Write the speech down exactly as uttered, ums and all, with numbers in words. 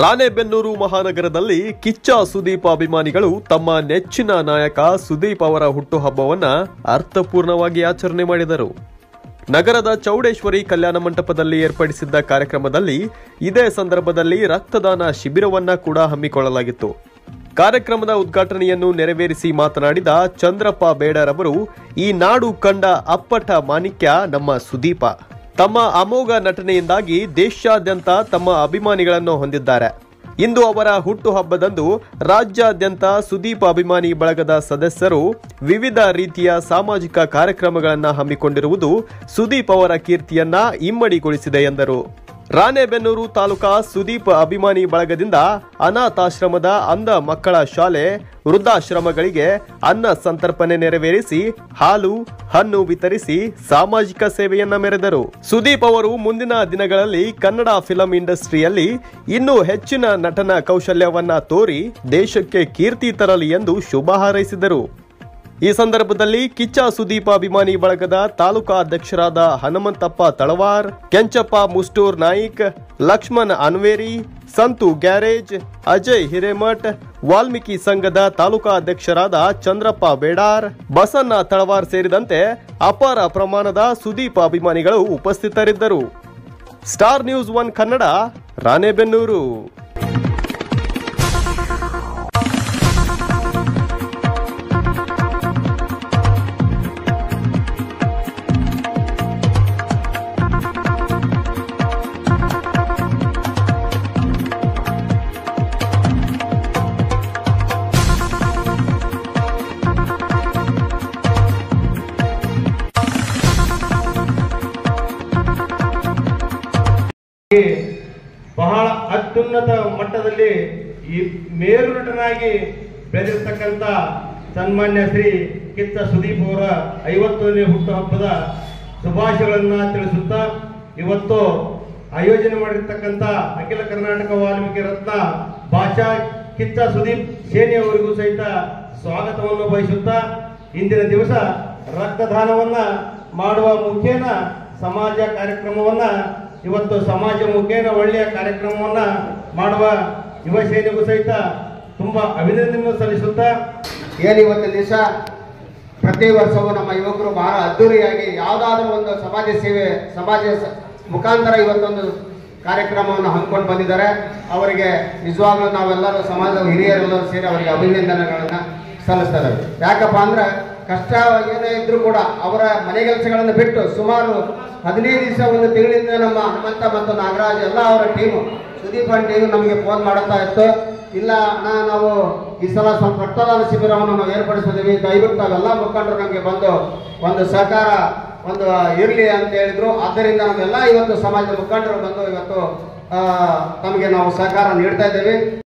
ರಾಣೆಬೆನ್ನೂರು ಮಹಾನಗರದಲ್ಲಿ ಕಿಚ್ಚ ಸುದೀಪ್ ಅಭಿಮಾನಿಗಳು ತಮ್ಮ ನೆಚ್ಚಿನ ನಾಯಕ ಸುದೀಪ್ ಅವರ ಹುಟ್ಟುಹಬ್ಬವನ್ನ ಅರ್ಥಪೂರ್ಣವಾಗಿ ಆಚರಣೆ ಮಾಡಿದರು. ನಗರದ ಚೌಡೇಶ್ವರಿ ಕಲ್ಯಾಣ ಮಂಟಪದಲ್ಲಿ ಏರ್ಪಡಿಸಿದ್ದ ಕಾರ್ಯಕ್ರಮದಲ್ಲಿ ಇದೇ ಸಂದರ್ಭದಲ್ಲಿ ರಕ್ತದಾನ ಶಿಬಿರವನ್ನ ಕೂಡ ಹಮ್ಮಿಕೊಳ್ಳಲಾಗಿತ್ತು. ಕಾರ್ಯಕ್ರಮದ ಉದ್ಘಾಟನೆಯನ್ನು ನೆರವೇರಿಸಿ ಮಾತನಾಡಿದ ಚಂದ್ರಪ್ಪ ಬೇಡರ್ ಅವರು, ಈ ನಾಡು ಕಂಡ ಅಪ್ಪಟ ಮಾಣಿಕ್ಯ ನಮ್ಮ ಸುದೀಪ. ತಮ್ಮ ಅಮೋಘ ನಟನೆಯಿಂದಾಗಿ ದೇಶಾದ್ಯಂತ ತಮ್ಮ ಅಭಿಮಾನಿಗಳನ್ನು ಹೊಂದಿದ್ದಾರೆ. ಇಂದು ಅವರ ಹುಟ್ಟುಹಬ್ಬದಂದು ರಾಜ್ಯಾದ್ಯಂತ ಸುದೀಪ್ ಅಭಿಮಾನಿ ಬಳಗದ ಸದಸ್ಯರು ವಿವಿಧ ರೀತಿಯ ಸಾಮಾಜಿಕ ಕಾರ್ಯಕ್ರಮಗಳನ್ನು ಹಮ್ಮಿಕೊಂಡಿರುವುದು ಸುದೀಪ್ ಅವರ ಕೀರ್ತಿಯನ್ನ ಇಮ್ಮಡಿಗೊಳಿಸಿದೆ ಎಂದರು. ರಾಣೆಬೆನ್ನೂರು ತಾಲೂಕಾ ಸುದೀಪ್ ಅಭಿಮಾನಿ ಬಳಗದಿಂದ ಅನಾಥಾಶ್ರಮದ ಅಂಧ ಮಕ್ಕಳ ಶಾಲೆ, ವೃದ್ಧಾಶ್ರಮಗಳಿಗೆ ಅನ್ನ ಸಂತರ್ಪಣೆ ನೆರವೇರಿಸಿ ಹಾಲು ಹಣ್ಣು ವಿತರಿಸಿ ಸಾಮಾಜಿಕ ಸೇವೆಯನ್ನ ಮೆರೆದರು. ಸುದೀಪ್ ಅವರು ಮುಂದಿನ ದಿನಗಳಲ್ಲಿ ಕನ್ನಡ ಫಿಲಂ ಇಂಡಸ್ಟ್ರಿಯಲ್ಲಿ ಇನ್ನೂ ಹೆಚ್ಚಿನ ನಟನ ಕೌಶಲ್ಯವನ್ನ ತೋರಿ ದೇಶಕ್ಕೆ ಕೀರ್ತಿ ತರಲಿ ಎಂದು ಶುಭ ಹಾರೈಸಿದರು. ಈ ಸಂದರ್ಭದಲ್ಲಿ ಕಿಚ್ಚ ಸುದೀಪ್ ಅಭಿಮಾನಿ ಬಳಗದ ತಾಲೂಕಾ ಅಧ್ಯಕ್ಷರಾದ ಹನುಮಂತಪ್ಪ ತಳವಾರ್, ಕೆಂಚಪ್ಪ ಮುಸ್ಟೂರ್ ನಾಯ್ಕ್, ಲಕ್ಷ್ಮಣ್ ಅನ್ವೇರಿ, ಸಂತು ಗ್ಯಾರೇಜ್, ಅಜಯ್ ಹಿರೇಮಠ್, ವಾಲ್ಮೀಕಿ ಸಂಘದ ತಾಲೂಕಾ ಅಧ್ಯಕ್ಷರಾದ ಚಂದ್ರಪ್ಪ ಬೇಡಾರ್, ಬಸಣ್ಣ ತಳವಾರ್ ಸೇರಿದಂತೆ ಅಪಾರ ಪ್ರಮಾಣದ ಸುದೀಪ್ ಅಭಿಮಾನಿಗಳು ಉಪಸ್ಥಿತರಿದ್ದರು. Star News One Kannada, Ranebennur. ಬಹಳ ಅತ್ಯುನ್ನತ ಮಟ್ಟದಲ್ಲಿ ಈ ಮೇರು ನಟನಾಗಿ ಬೆಳೆದಿರ್ತಕ್ಕಂಥ ಸನ್ಮಾನ್ಯ ಶ್ರೀ ಕಿಚ್ಚ ಸುದೀಪ್ ಅವರ ಐವತ್ತನೇ ಹುಟ್ಟುಹಬ್ಬದ ಶುಭಾಶಯಗಳನ್ನ ತಿಳಿಸುತ್ತಾ, ಇವತ್ತು ಆಯೋಜನೆ ಮಾಡಿರ್ತಕ್ಕಂಥ ಅಖಿಲ ಕರ್ನಾಟಕ ವಾಲ್ಮೀಕಿ ರತ್ನ ಭಾಷಾ ಕಿಚ್ಚ ಸುದೀಪ್ ಸೇನೆಯವರಿಗೂ ಸಹಿತ ಸ್ವಾಗತವನ್ನು ಬಯಸುತ್ತಾ, ಇಂದಿನ ದಿವಸ ರಕ್ತದಾನವನ್ನ ಮಾಡುವ ಮುಖೇನ ಸಮಾಜ ಕಾರ್ಯಕ್ರಮವನ್ನ ಇವತ್ತು ಸಮಾಜ ಮುಖೇನ ಒಳ್ಳೆಯ ಕಾರ್ಯಕ್ರಮವನ್ನ ಮಾಡುವ ಯುವ ಸೇನೆಗೂ ಸಹಿತ ತುಂಬಾ ಅಭಿನಂದನೆ ಸಲ್ಲಿಸುತ್ತಾ, ಏನು ಇವತ್ತು ದಿವಸ ಪ್ರತಿ ವರ್ಷವೂ ನಮ್ಮ ಯುವಕರು ಬಹಳ ಅದ್ದೂರಿಯಾಗಿ ಯಾವುದಾದ್ರೂ ಒಂದು ಸಮಾಜ ಸೇವೆ ಸಮಾಜ ಮುಖಾಂತರ ಇವತ್ತೊಂದು ಕಾರ್ಯಕ್ರಮವನ್ನು ಹಮ್ಮಿಕೊಂಡು ಬಂದಿದ್ದಾರೆ. ಅವರಿಗೆ ನಿಜವಾಗ್ಲೂ ನಾವೆಲ್ಲರೂ ಸಮಾಜದ ಹಿರಿಯರೆಲ್ಲರೂ ಸೇರಿ ಅವರಿಗೆ ಅಭಿನಂದನೆಗಳನ್ನು ಸಲ್ಲಿಸ್ತಾ ಇದ್ದೇವೆ. ಯಾಕಪ್ಪ ಅಂದ್ರೆ ಕಷ್ಟ ಏನೇ ಇದ್ರೂ ಕೂಡ ಅವರ ಮನೆ ಕೆಲಸಗಳನ್ನು ಬಿಟ್ಟು ಸುಮಾರು ಹದಿನೈದು ದಿವಸ ಒಂದು ತಿಂಗಳಿಂದ ನಮ್ಮ ಹನುಮಂತ ಮತ್ತು ನಾಗರಾಜ್ ಎಲ್ಲ ಅವರ ಟೀಮು ಸುದೀಪ್ ಅಂಡ್ ಟೀಮ್ ನಮಗೆ ಫೋನ್ ಮಾಡುತ್ತಾ ಇತ್ತು, ಇಲ್ಲ ಅಣ್ಣ ನಾವು ಈ ಸಲ ಸ್ವಲ್ಪ ರಕ್ತದಾನ ಶಿಬಿರವನ್ನು ನಾವು ಏರ್ಪಡಿಸಿದ್ದೀವಿ, ದಯವಿಟ್ಟು ತಾವೆಲ್ಲ ಮುಖಂಡರು ನಮಗೆ ಬಂದು ಒಂದು ಸಹಕಾರ ಒಂದು ಇರಲಿ ಅಂತ ಹೇಳಿದ್ರು. ಆದ್ದರಿಂದ ನಮ್ಮೆಲ್ಲ ಇವತ್ತು ಸಮಾಜದ ಮುಖಂಡರು ಬಂದು ಇವತ್ತು ತಮಗೆ ನಾವು ಸಹಕಾರ ನೀಡ್ತಾ ಇದ್ದೇವೆ.